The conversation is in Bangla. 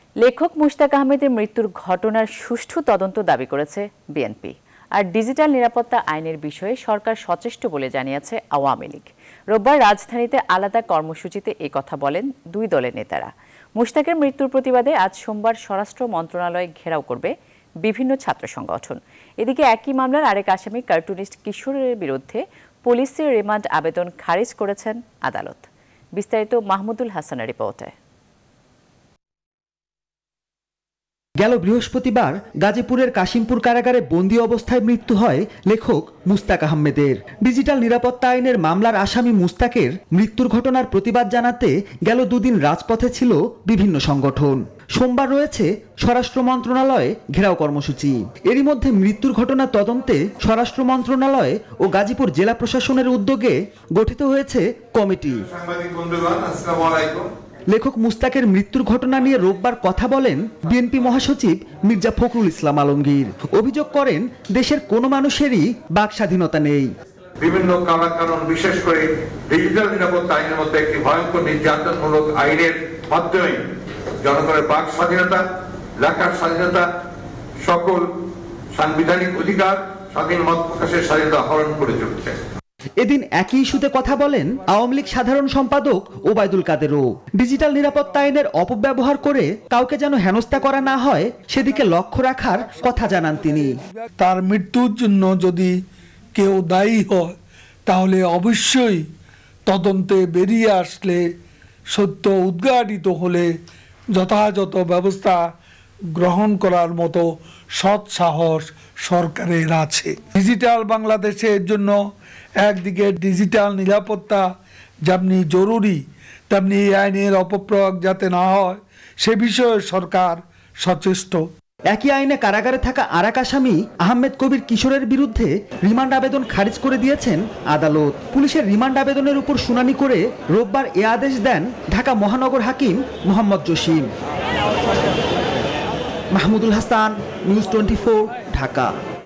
লেখক মুশতাক আহমেদের মৃত্যুর ঘটনার সুষ্ঠু তদন্ত দাবি করেছে বিএনপি। আর ডিজিটাল নিরাপত্তা আইনের বিষয়ে সরকার সচেষ্ট বলে জানিয়েছে আওয়ামী লীগ। রোববার রাজধানীতে আলাদা কর্মসূচিতে কথা বলেন দুই দলের নেতারা। মুশতাকের মৃত্যুর প্রতিবাদে আজ সোমবার স্বরাষ্ট্র মন্ত্রণালয় ঘেরাও করবে বিভিন্ন ছাত্র সংগঠন। এদিকে একই মামলার আরেক আসামি কার্টুনিস্ট কিশোরের বিরুদ্ধে পুলিশের রিমান্ড আবেদন খারিজ করেছেন আদালত। বিস্তারিত মাহমুদুল হাসানের রিপোর্টে। গেল বৃহস্পতিবার গাজীপুরের কাশিমপুর কারাগারে বন্দী অবস্থায় মৃত্যু হয় লেখক মুশতাক আহমেদের। ডিজিটাল নিরাপত্তা আইনের মামলার আসামি মুশতাকের মৃত্যুর ঘটনার প্রতিবাদ জানাতে গেল দুদিন রাজপথে ছিল বিভিন্ন সংগঠন। সোমবার রয়েছে স্বরাষ্ট্র মন্ত্রণালয়ে ঘেরাও কর্মসূচি। এরই মধ্যে মৃত্যুর ঘটনা তদন্তে স্বরাষ্ট্র মন্ত্রণালয় ও গাজীপুর জেলা প্রশাসনের উদ্যোগে গঠিত হয়েছে কমিটি। লেখক মুশতাকের মৃত্যুর ঘটনা নিয়ে রোববার কথা বলেন বিএনপি মহাসচিব মির্জা ফখরুল ইসলাম আলমগীর। অভিযোগ করেন দেশের কোনো মানুষেরই বাক স্বাধীনতা নেই। বিভিন্ন কারণ বিশেষ করে ডিজিটাল নিরাপত্তা আইনের মধ্যে একটি ভয়ঙ্কর নির্যাতনমূলক আইনের মাধ্যমে জনগণের বাক স্বাধীনতা, লেখার স্বাধীনতা, সকল সাংবিধানিক অধিকার, স্বাধীন মত প্রকাশের স্বাধীনতা হরণ করে চলছে। এদিন একই ইস্যুতে কথা বলেন আওয়ামী লীগ সাধারণ সম্পাদক ওবায়দুল কাদেরও। ডিজিটাল নিরাপত্তা আইনের অপব্যবহার করে কাউকে যেন হেনস্থা করা না হয় সেদিকে লক্ষ্য রাখার কথা জানান তিনি। তার মৃত্যুর জন্য যদি কেউ দায়ী হয় তাহলে অবশ্যই তদন্তে বেরিয়ে আসলে, সত্য উদ্ঘাটিত হলে যথাযথ ব্যবস্থা গ্রহণ করার মতো সৎ সাহস সরকারের আছে। ডিজিটাল বাংলাদেশের জন্য একদিকে ডিজিটাল নিরাপত্তা যেমনি জরুরি, তেমনি এই আইনের অপপ্রয়োগ যাতে না হয় সে বিষয়ে সরকার সচেষ্ট। একই আইনে কারাগারে থাকা আরেক আসামি আহমেদ কবির কিশোরের বিরুদ্ধে রিমান্ড আবেদন খারিজ করে দিয়েছেন আদালত। পুলিশের রিমান্ড আবেদনের উপর শুনানি করে রোববার এ আদেশ দেন ঢাকা মহানগর হাকিম মোহাম্মদ জসিম। মাহমুদুল হাসান, নিউজ 24, ঢাকা।